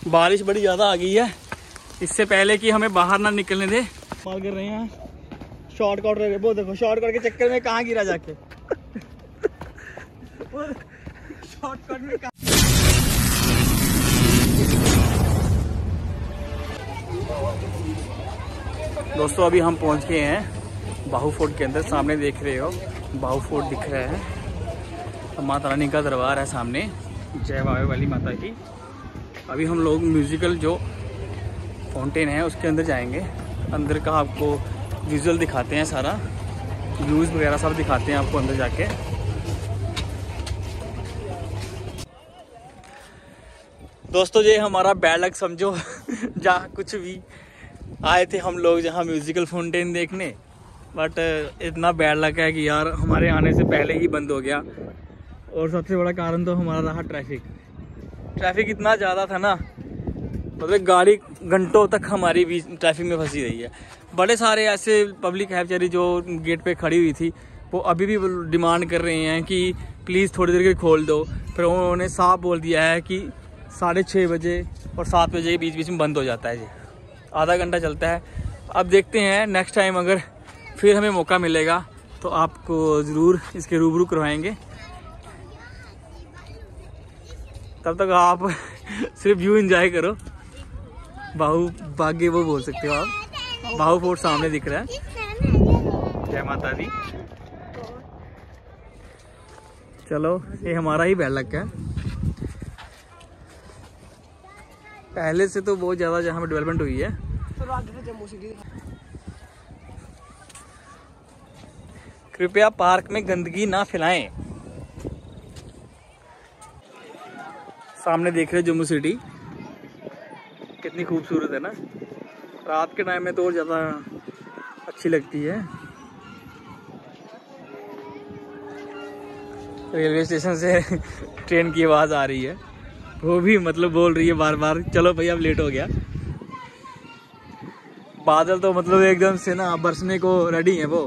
बारिश बड़ी ज़्यादा आ गई है, इससे पहले कि हमें बाहर ना निकलने दे मार कर रहे हैं। शॉर्टकट रहे वो देखो, शॉर्टकट के चक्कर में कहाँ गिरा जाके। शॉर्टकट में दोस्तों अभी हम पहुंच गए हैं बाहू फोर्ट के अंदर। सामने देख रहे हो बाहू फोर्ट दिख रहा है, माता रानी का दरबार है सामने, जय बावे वाली माता की। अभी हम लोग म्यूजिकल जो फाउंटेन है उसके अंदर जाएंगे। अंदर का आपको विजुअल दिखाते हैं, सारा व्यूज़ वगैरह सब दिखाते हैं आपको अंदर जाके। दोस्तों ये हमारा बैड लक समझो। जहाँ कुछ भी आए थे हम लोग जहाँ म्यूजिकल फाउंटेन देखने, बट इतना बैड लक है कि यार हमारे आने से पहले ही बंद हो गया। और सबसे बड़ा कारण तो हमारा रहा ट्रैफिक इतना ज़्यादा था ना, मतलब गाड़ी घंटों तक हमारी भी ट्रैफिक में फंसी रही है। बड़े सारे ऐसे पब्लिक है बेचारी जो गेट पे खड़ी हुई थी, वो अभी भी डिमांड कर रहे हैं कि प्लीज़ थोड़ी देर के खोल दो। फिर उन्होंने साफ बोल दिया है कि 6:30 बजे और 7 बजे के बीच में बंद हो जाता है जी, आधा घंटा चलता है। अब देखते हैं नेक्स्ट टाइम अगर फिर हमें मौका मिलेगा तो आपको ज़रूर इसके रूबरू करवाएंगे। तब तक आप सिर्फ व्यू एंजॉय करो। बाहू भाग्य वो बोल सकते हो आप। बाहू फोर्ट सामने दिख रहा है। जय माता दी। चलो ये हमारा ही बैड लक है, पहले से तो बहुत ज़्यादा जहाँ पे डेवलपमेंट हुई है। कृपया पार्क में गंदगी ना फैलाएं। सामने देख रहे हो जम्मू सिटी कितनी खूबसूरत है ना, रात के टाइम में तो और ज़्यादा अच्छी लगती है। रेलवे स्टेशन से ट्रेन की आवाज़ आ रही है, वो भी मतलब बोल रही है बार बार चलो भैया अब लेट हो गया। बादल तो मतलब एकदम से ना बरसने को रेडी है।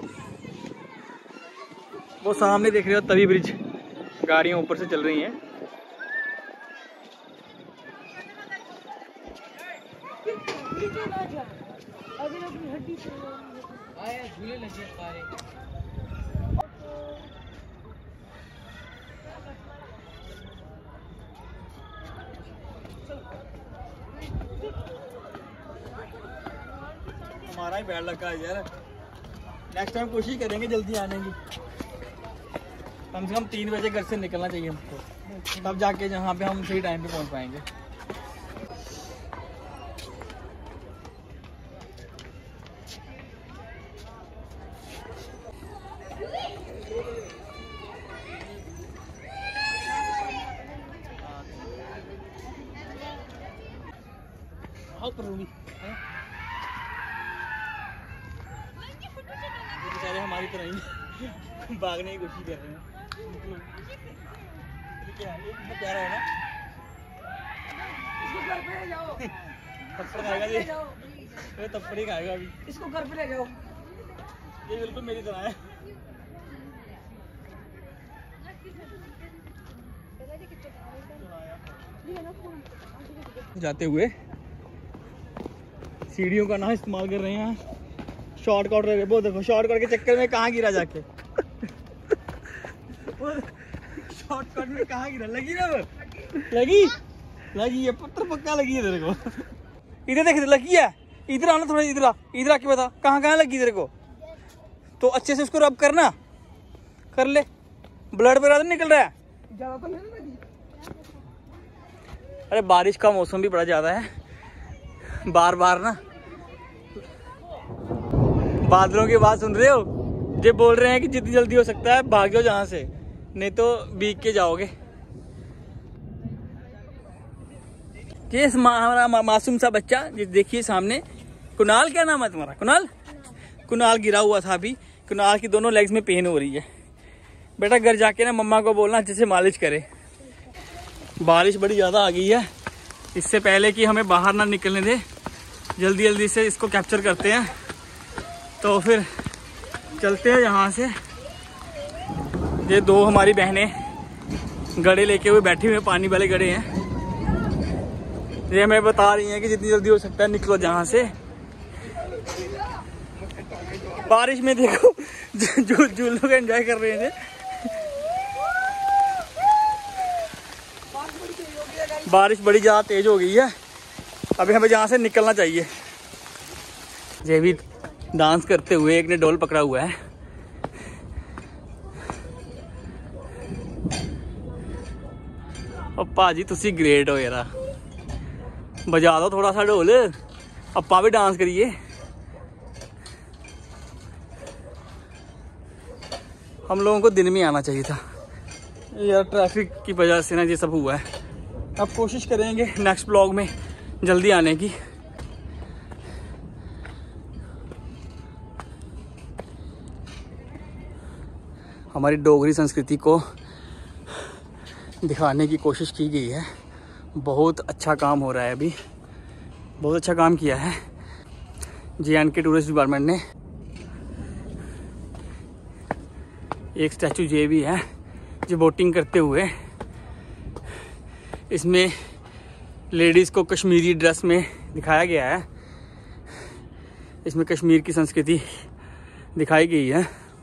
वो सामने देख रहे हो तवी ब्रिज, गाड़ियाँ ऊपर से चल रही हैं। हमारा ही बैड लगा है यार, नेक्स्ट टाइम कोशिश करेंगे जल्दी आने की। कम से कम 3 बजे घर से निकलना चाहिए हमको, तब जाके जहाँ पे हम सही टाइम पे पहुँच पाएंगे। बेचारे हमारी तरह ही भागने की कोशिश कर रहे हैं। क्या है, ये प्यारा है ना। इसको घर पे ले जाओ। थप्पड़ खाएगा ये, थप्पड़ ही खाएगा अभी। इसको घर पे ले जाओ। ये बिल्कुल मेरी तरह है। जाते हुए सीढ़ियों का ना इस्तेमाल कर रहे हैं, शॉर्टकट रहे वो देखो, शॉर्टकट के चक्कर में कहाँ गिरा जाके। शॉर्टकट में कहाँ गिरा, लगी ना वो, लगी है पत्थर पक्का लगी है तेरे को। इधर देख लगी है, इधर आना थोड़ा, इधर आके बता कहाँ लगी तेरे को। तो अच्छे से उसको रब करना, कर ले, ब्लड वगैरह निकल रहा है ज्यादा तो नहीं लगी। अरे बारिश का मौसम भी बड़ा ज्यादा है, बार बार ना बादलों की बात सुन रहे हो, ये बोल रहे हैं कि जितनी जल्दी हो सकता है भाग जाओ जहाँ से, नहीं तो भीग के जाओगे। ये हमारा मासूम सा बच्चा देखिए सामने, कुणाल, क्या नाम है तुम्हारा? कुणाल गिरा हुआ था अभी। कुणाल की दोनों लेग्स में पेन हो रही है। बेटा घर जाके ना मम्मा को बोलना अच्छे से मालिश करे। बारिश बड़ी ज़्यादा आ गई है, इससे पहले कि हमें बाहर ना निकलने दे, जल्दी से इसको कैप्चर करते हैं तो फिर चलते हैं यहाँ से। ये दो हमारी बहनें गड़े लेके हुए बैठी हुए, पानी वाले गड़े हैं। ये हमें बता रही हैं कि जितनी जल्दी हो सकता है निकलो जहाँ से। बारिश में देखो जो लोग एंजॉय कर रहे थे। बारिश बड़ी ज़्यादा तेज हो गई है, अभी हमें जहाँ से निकलना चाहिए। ये भी डांस करते हुए, एक ने ढोल पकड़ा हुआ है। भाजी तुसी ग्रेट हो यार, बजा दो थोड़ा सा ढोल, अपा भी डांस करिए। हम लोगों को दिन में आना चाहिए था यार, ट्रैफिक की वजह से ना ये सब हुआ है। अब कोशिश करेंगे नेक्स्ट ब्लॉग में जल्दी आने की। हमारी डोगरी संस्कृति को दिखाने की कोशिश की गई है। बहुत अच्छा काम हो रहा है, अभी बहुत अच्छा काम किया है JNK टूरिस्ट डिपार्टमेंट ने। एक स्टैचू ये भी है जो बोटिंग करते हुए, इसमें लेडीज़ को कश्मीरी ड्रेस में दिखाया गया है। इसमें कश्मीर की संस्कृति दिखाई गई है।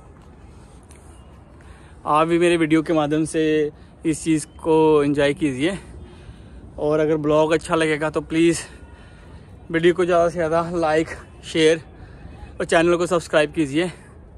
आप भी मेरे वीडियो के माध्यम से इस चीज़ को एंजॉय कीजिए, और अगर ब्लॉग अच्छा लगेगा तो प्लीज़ वीडियो को ज़्यादा से ज़्यादा लाइक, शेयर और चैनल को सब्सक्राइब कीजिए।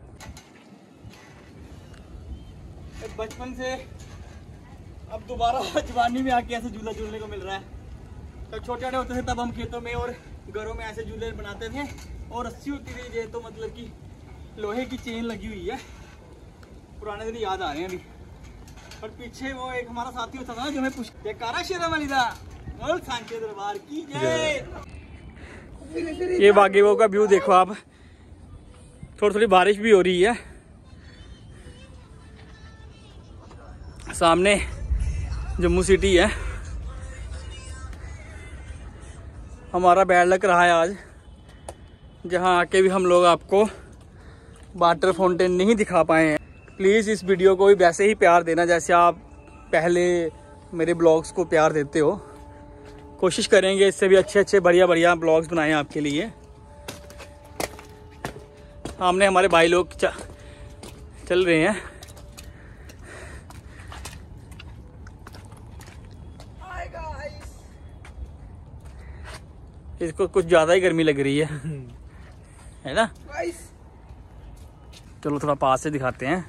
बचपन से अब दोबारा जवानी में आके ऐसे झूला झूलने को मिल रहा है। तो छोटे छोटे होते थे तब हम खेतों में और घरों में ऐसे झूले बनाते थे, और रस्सी होती थी ये तो मतलब कि लोहे की चेन लगी हुई है। पुराने दिन याद आ रहे हैं अभी। और पीछे वो एक हमारा साथी होता था ना जो हमें पूछते कारा शेरा वालीदा और सांचे दरबार की जय। ये बागेवो का व्यू देखो आप, थोड़ी थोड़ी बारिश भी हो रही है। सामने जम्मू सिटी है। हमारा बैड लक रहा है आज, जहां आके भी हम लोग आपको वाटर फाउंटेन नहीं दिखा पाए हैं। प्लीज़ इस वीडियो को भी वैसे ही प्यार देना जैसे आप पहले मेरे ब्लॉग्स को प्यार देते हो। कोशिश करेंगे इससे भी अच्छे अच्छे बढ़िया बढ़िया ब्लॉग्स बनाएं आपके लिए। सामने हमारे भाई लोग चल रहे हैं। इसको कुछ ज़्यादा ही गर्मी लग रही है ना। चलो थोड़ा पास से दिखाते हैं।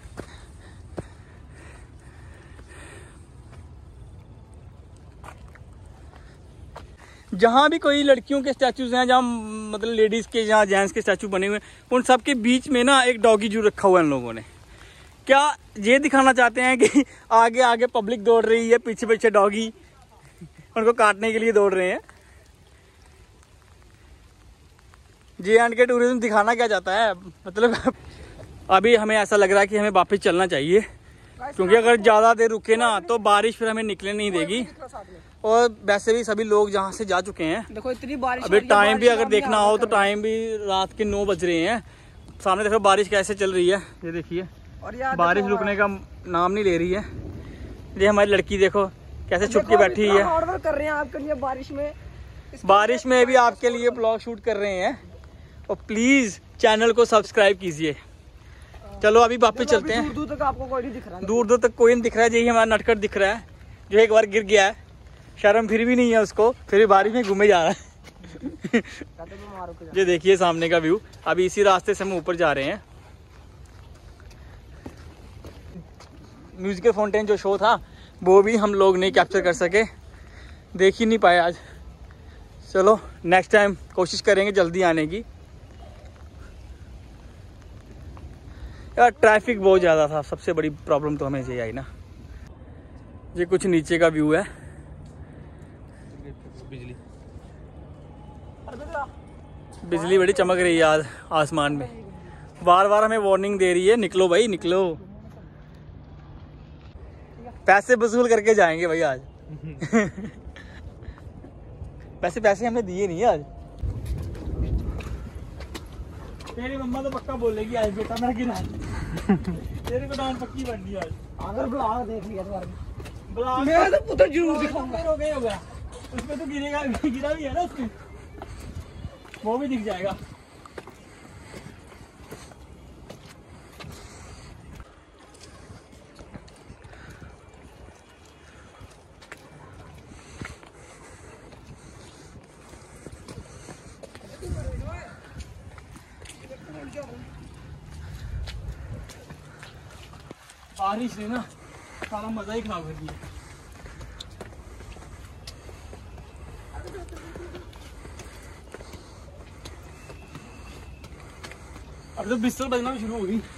जहाँ भी कोई लड़कियों के स्टैचूज हैं, जहाँ मतलब लेडीज़ के, जहाँ जेंट्स के स्टैचू बने हुए हैं, उन सब के बीच में ना एक डॉगी जू रखा हुआ है इन लोगों ने। क्या ये दिखाना चाहते हैं कि आगे आगे पब्लिक दौड़ रही है, पीछे पीछे डॉगी उनको काटने के लिए दौड़ रहे हैं। JNK टूरिज्म दिखाना क्या चाहता है, मतलब अभी हमें ऐसा लग रहा है कि हमें वापस चलना चाहिए, क्योंकि अगर ज़्यादा देर रुके ना तो बारिश फिर हमें निकलने नहीं देगी। और वैसे भी सभी लोग जहाँ से जा चुके हैं। देखो इतनी बारिश, अभी टाइम भी अगर देखना हो तो टाइम भी रात के 9 बज रहे हैं। सामने देखो बारिश कैसे चल रही है, ये देखिए, और बारिश रुकने का नाम नहीं ले रही है। ये हमारी लड़की देखो कैसे छुप के बैठी है, हार्ड वर्क कर रहे हैं आपके लिए। बारिश में भी आपके लिए ब्लॉग शूट कर रहे हैं। और प्लीज चैनल को सब्सक्राइब कीजिए। चलो अभी वापस चलते हैं। दूर तक आपको कोई नहीं दिख रहा, दूर दूर तक कोई नहीं दिख रहा है। यही हमारा नटखट दिख रहा है जो एक बार गिर गया है। शर्म फिर भी नहीं है उसको, फिर भी बारिश में घूमे जा रहा है। ये देखिए सामने का व्यू। अभी इसी रास्ते से हम ऊपर जा रहे हैं। म्यूजिकल फाउंटेन जो शो था वो भी हम लोग नहीं कैप्चर कर सके, देख ही नहीं पाए आज। चलो नेक्स्ट टाइम कोशिश करेंगे जल्दी आने की। यार ट्रैफिक बहुत ज़्यादा था, सबसे बड़ी प्रॉब्लम तो हमें यही आई ना। ये कुछ नीचे का व्यू है। बिजली बड़ी चमक रही है आज आसमान में, बार बार हमें वार्निंग दे रही है, निकलो भाई निकलो। पैसे वसूल करके जाएंगे भाई आज। पैसे हमने दिए नहीं आज। तेरी मम्मा तो पक्का बोलेगी आज बेटा मैं गिरा। तेरे को डांट पक्की बननी आज। अगर ब्लॉग देख लिया तो मैं तो पुत्र जरूर दिखाऊंगा। हो गया उसमें तो गिरेगा, गिरा भी है ना उसमें, वो भी दिख जाएगा। बारिश ने ना सारा मजा ही खराब कर दिया। अब तो बिस्तर बजना भी शुरू हो गई।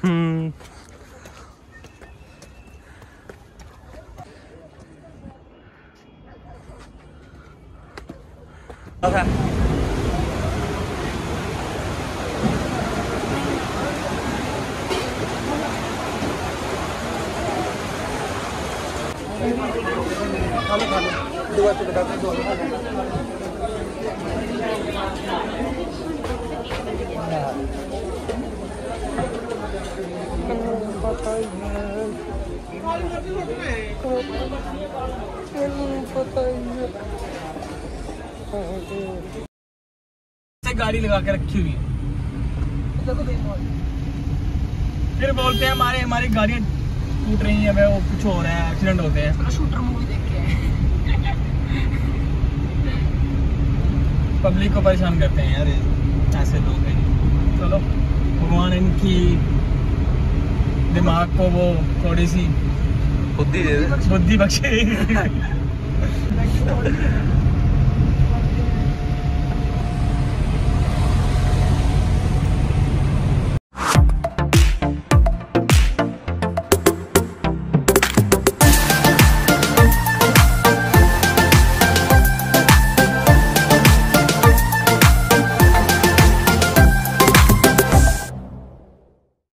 गाड़ी लगा के रखी हुई है, फिर बोलते हैं हमारी गाड़ियाँ टूट रही हैं, वो कुछ हो रहा है, एक्सीडेंट होते हैं। शूटर मूवी देख के पब्लिक को परेशान करते हैं यार, ऐसे लोग हैं। चलो भगवान इनकी दिमाग को वो थोड़ी सी बुद्धि बख्शे।